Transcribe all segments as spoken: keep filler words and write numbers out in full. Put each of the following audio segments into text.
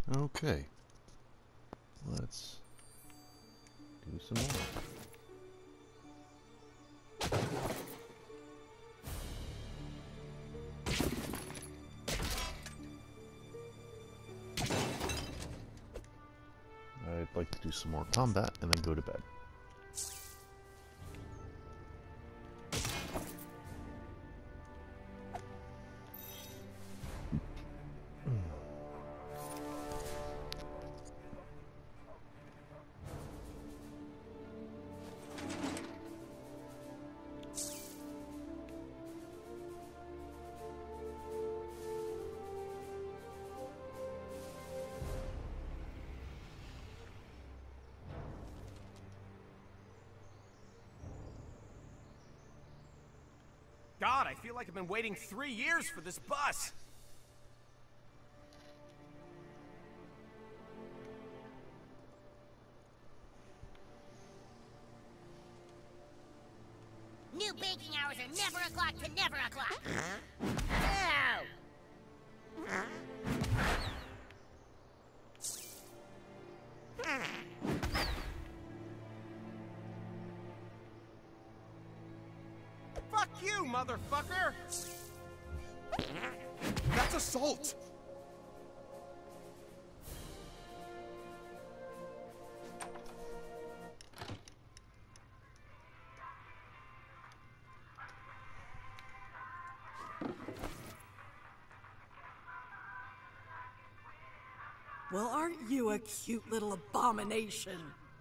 Okay. Let's do some more. I'd like to do some more combat and then go to bed. God, I feel like I've been waiting three years for this bus. New banking hours are never o'clock to never o'clock. Ow! Fuck you, motherfucker! That's assault! Well, aren't you a cute little abomination?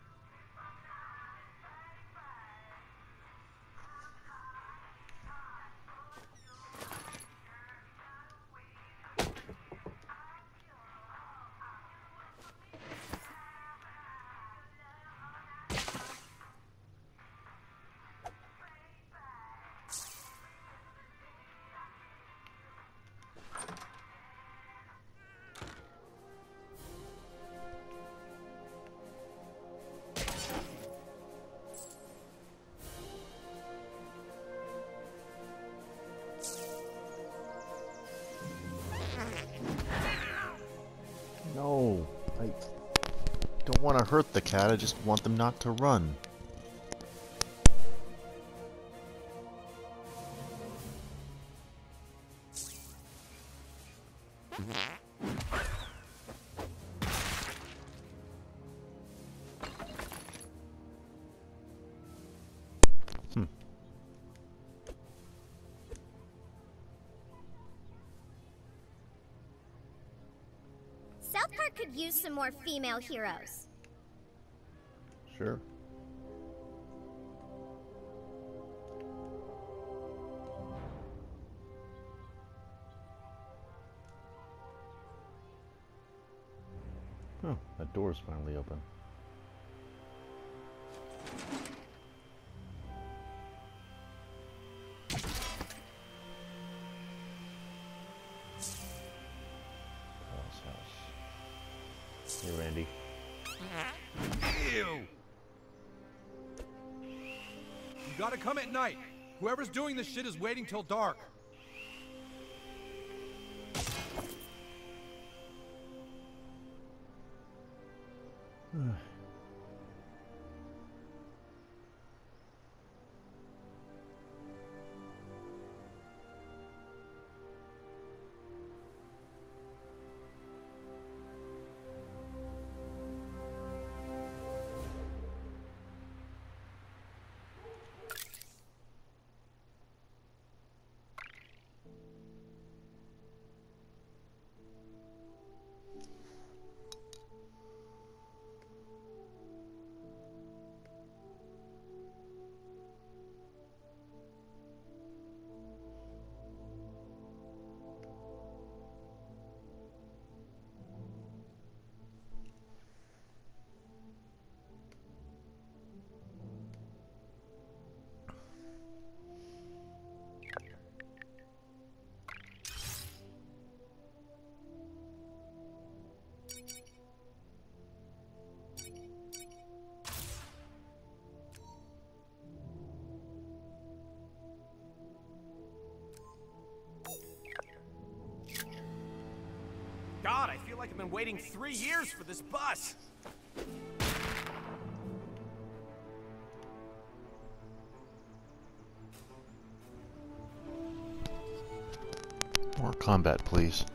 No, I don't want to hurt the cat, I just want them not to run. Hmm. South Park could use some more female heroes. Sure. Oh, that door's finally open. Carl's house. Hey, Randy. Ew! You gotta come at night. Whoever's doing this shit is waiting till dark. like I've been waiting three years for this bus. More combat, please.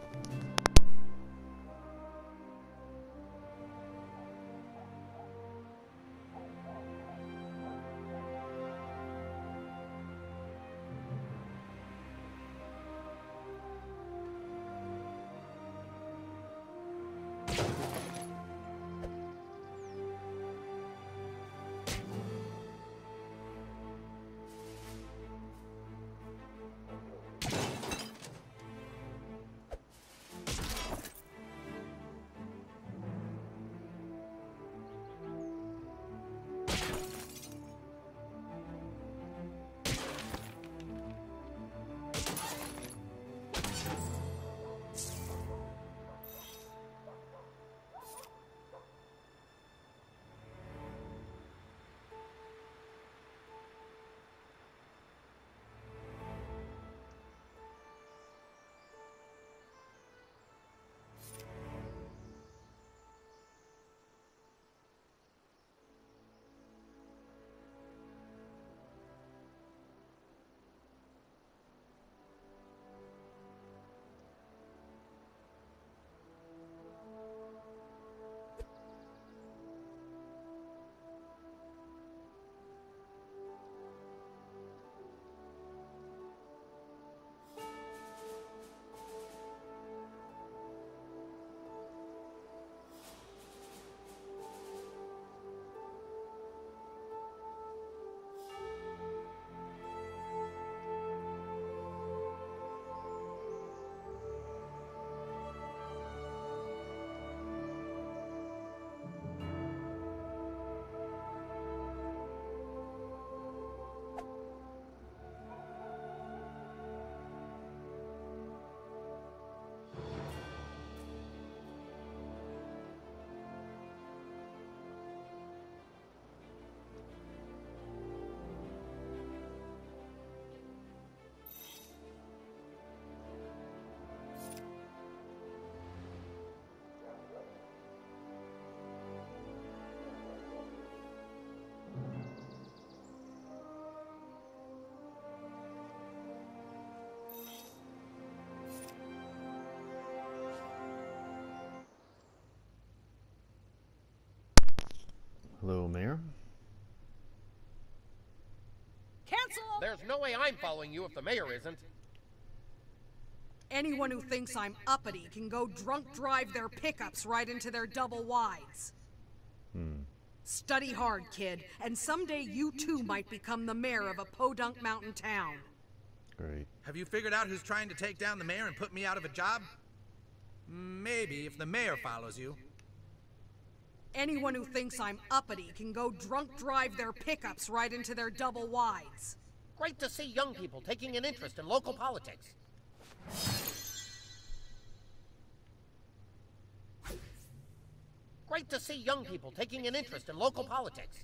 Hello, Mayor. Cancel! There's no way I'm following you if the mayor isn't. Anyone who thinks I'm uppity can go drunk drive their pickups right into their double wides. Hmm. Study hard, kid, and someday you too might become the mayor of a podunk mountain town. Great. Have you figured out who's trying to take down the mayor and put me out of a job? Maybe if the mayor follows you. Anyone who thinks I'm uppity can go drunk drive their pickups right into their double wides. Great to see young people taking an interest in local politics. Great to see young people taking an interest in local politics.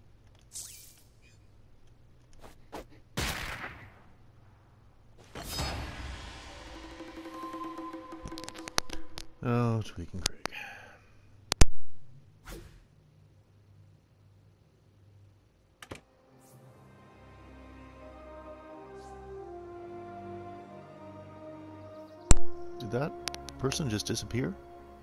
Oh, tweaking Craig. Did that person just disappear?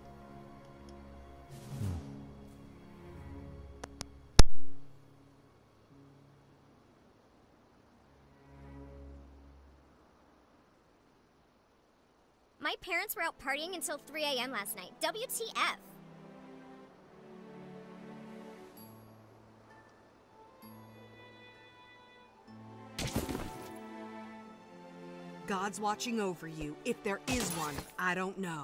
My parents were out partying until three A M last night. W T F? God's watching over you. If there is one, I don't know.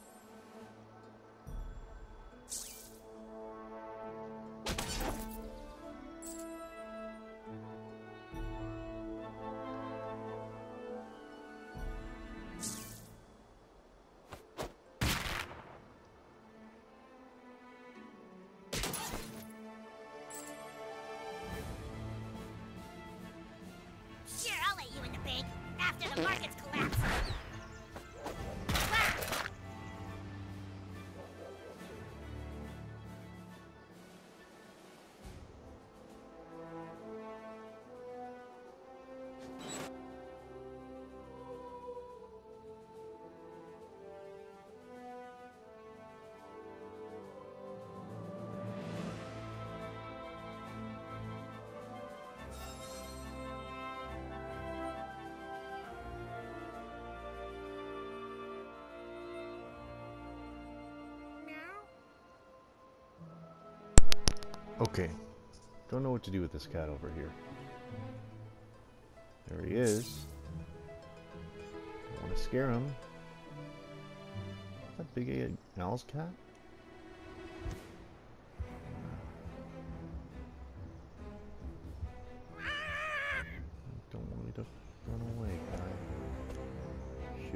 Sure, I'll let you in the bank after the markets collapse. Okay. Don't know what to do with this cat over here. There he is. Don't want to scare him. Is that Big A Al's cat? Don't want me to run away, guy. Shoot.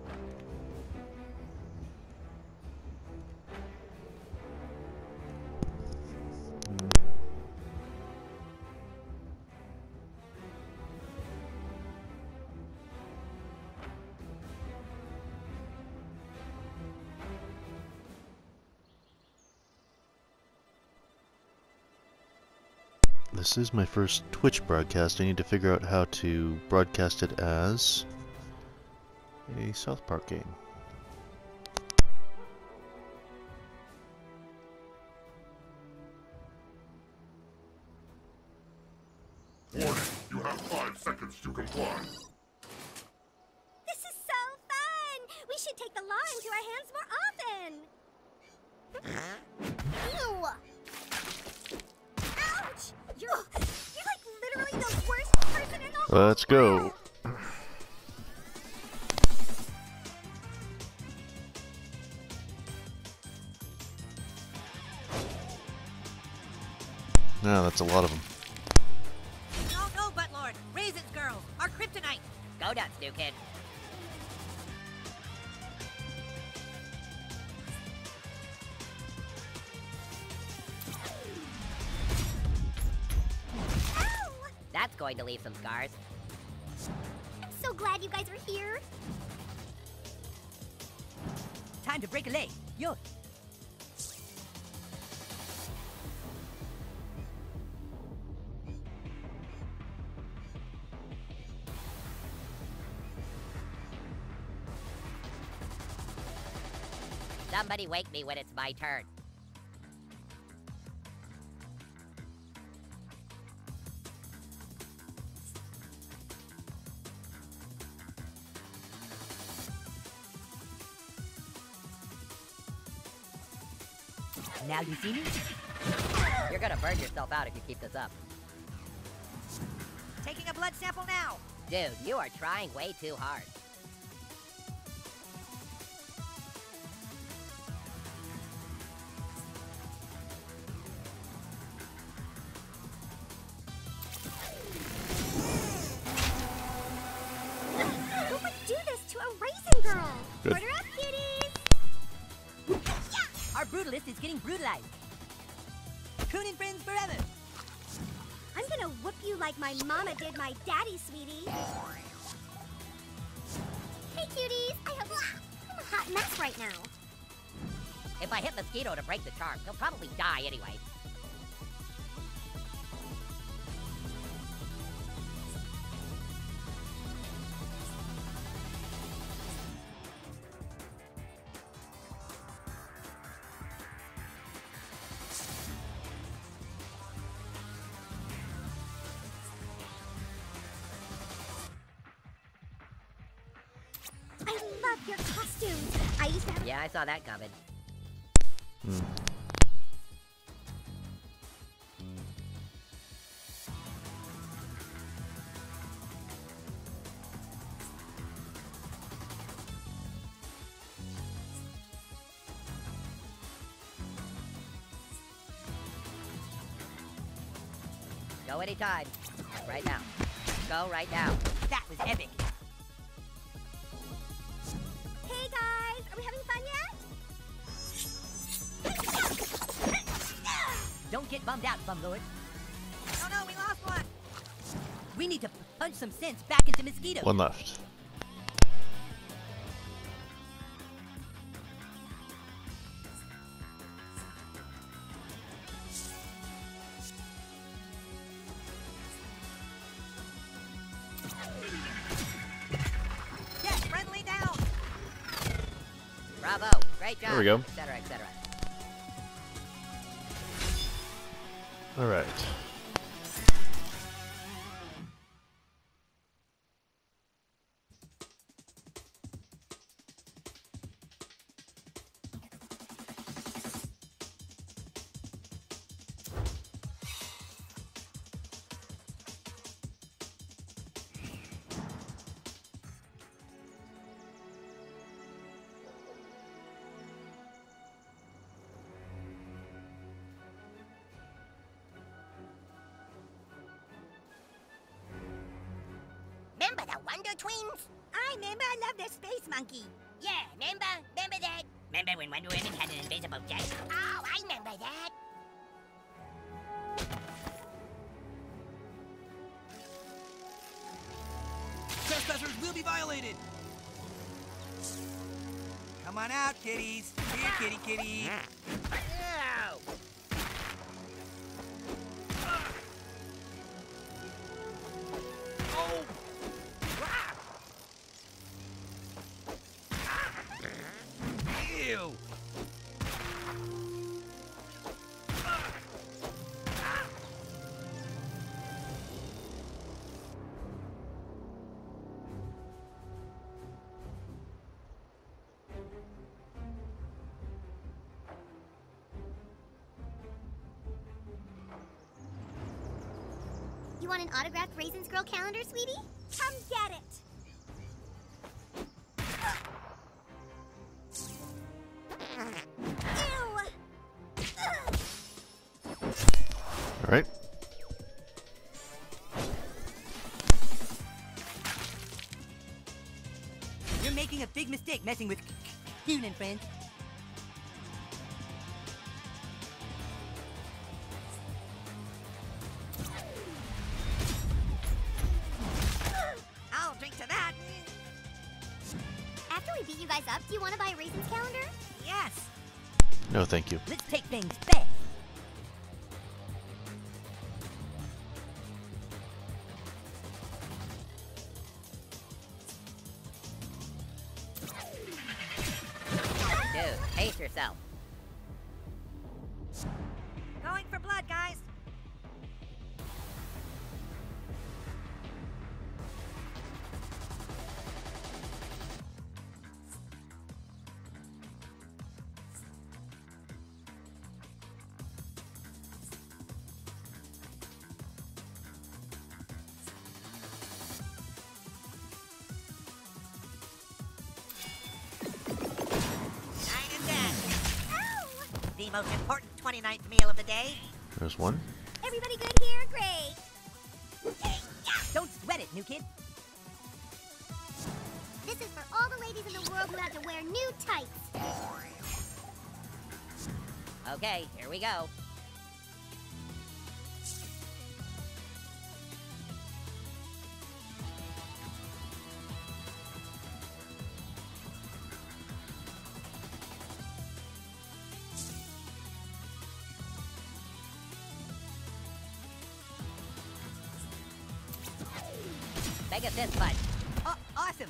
This is my first Twitch broadcast. I need to figure out how to broadcast it as a South Park game. Warning, you have five seconds to comply. This is so fun! We should take the law into our hands more often! Ew! Ouch! You're, you're like literally the worst person in the whole Let's go. No, that's a lot of them. No, no, Buttlord. Raisins, girls. Our kryptonite. Go nuts, new kid. Ow! That's going to leave some scars. I'm so glad you guys are here. Time to break a leg. Yo. Somebody wake me when it's my turn. Now you see me? You're gonna burn yourself out if you keep this up. Taking a blood sample now! Dude, you are trying way too hard. Who would do this to a raisin girl? Good. Order up, kitties! Our brutalist is getting brutalized. Coon and friends forever. I'm gonna whoop you like my mama did my daddy, sweetie. Hey, cuties! I have... I'm a hot mess right now. If I hit Mosquito to break the charm, he'll probably die anyway. I love your costumes. I used to have... Yeah, I saw that coming. Hmm. Go anytime. Right now. Go right now. That was epic. Hey, guys! Are we having fun yet? Don't get bummed out, Bumlord. Oh no, we lost one. We need to punch some sense back into Mosquito. One left. Yes, friendly down. Bravo. Great job. There we go. Et cetera, et cetera. All right. Remember the Wonder Twins? I remember. I love their space monkey. Yeah, remember? Remember that? Remember when Wonder Woman had an invisible jet? Oh, I remember that. Trespassers will be violated. Come on out, kitties. Here, kitty, kitty. Ow! Oh! Ew! You want an autographed Raisin Scroll calendar, sweetie? Come get it! Ew! All right. You're making a big mistake messing with Coon and friends. I'll drink to that. After we beat you guys up, do you want to buy a Raisins calendar? Yes. No, thank you. Let's take things fast. Dude, pace yourself. Going for blood, guys. Nine and ten. Ow! The most important twenty-ninth meal of the day. There's one. Everybody good here? Great! Don't sweat it, new kid. This is for all the ladies in the world who have to wear new tights. Okay, here we go. Mega fist punch. Oh, awesome.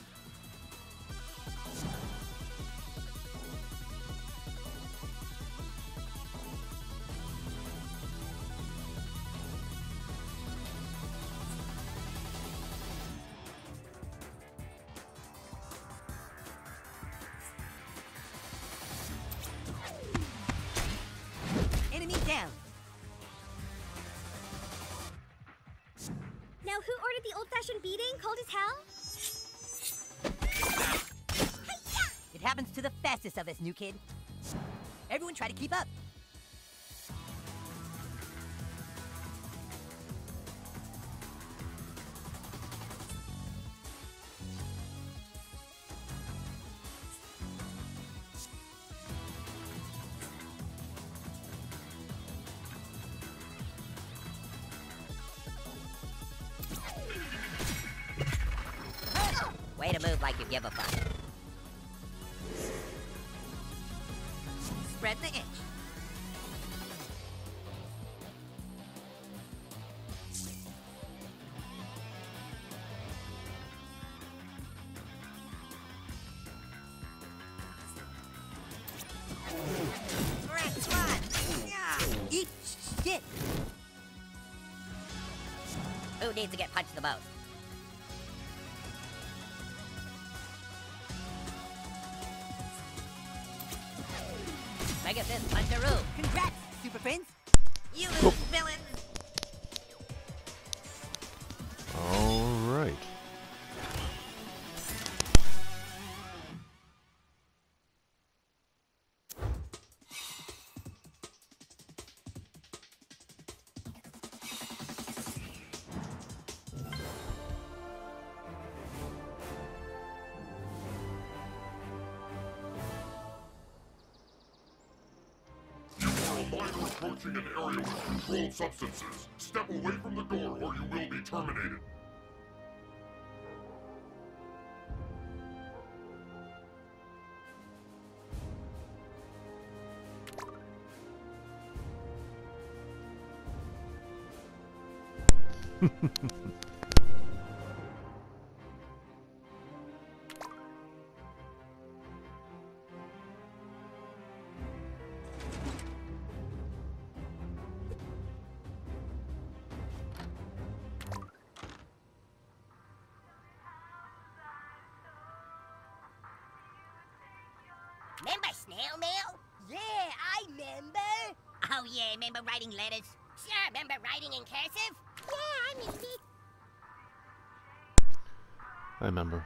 Enemy down. Now, who ordered the old-fashioned beating cold as hell? It happens to the fastest of us, new kid. Everyone try to keep up. Way to move like you give a fuck. Spread the inch. Correct squad. Yeah. Eat shit. Who needs to get punched the most? Mega fist puncheroo. Congrats, super friends. You lose, villain. All right. approaching an area with controlled substances. Step away from the door or you will be terminated. Remember snail mail? Yeah, I remember. Oh yeah, remember writing letters? Sure, remember writing in cursive? Yeah, I remember. I remember.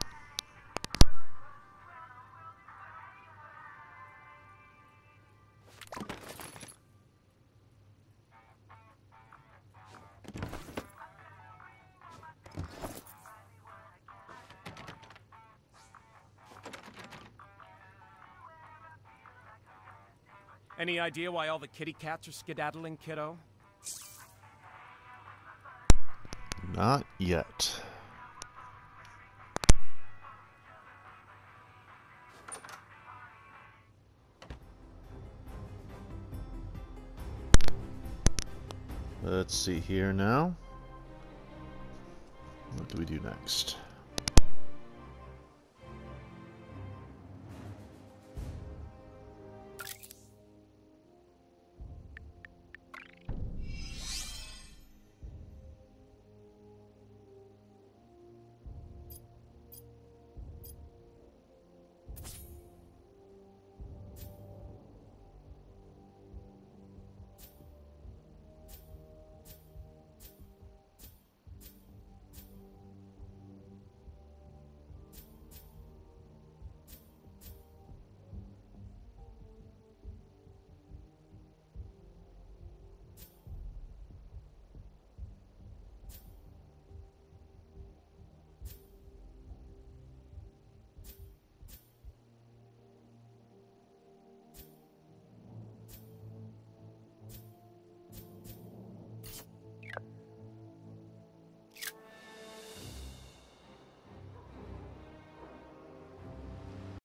Any idea why all the kitty cats are skedaddling, kiddo? Not yet. Let's see here now. What do we do next?